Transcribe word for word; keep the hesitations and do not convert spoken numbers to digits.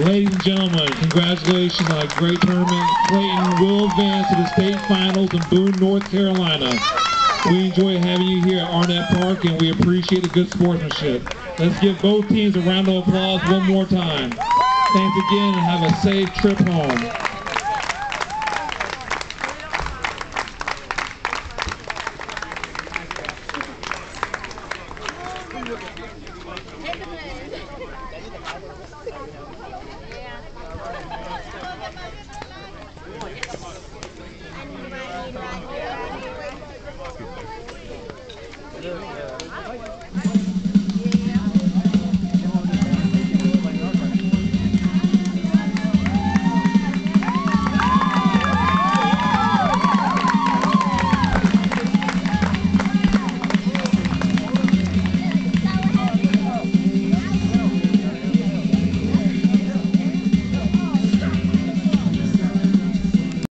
Ladies and gentlemen, congratulations on a great tournament. Clayton will advance to the state finals in Boone, North Carolina. We enjoy having you here at Arnett Park, and we appreciate the good sportsmanship. Let's give both teams a round of applause one more time. Thanks again, and have a safe trip home.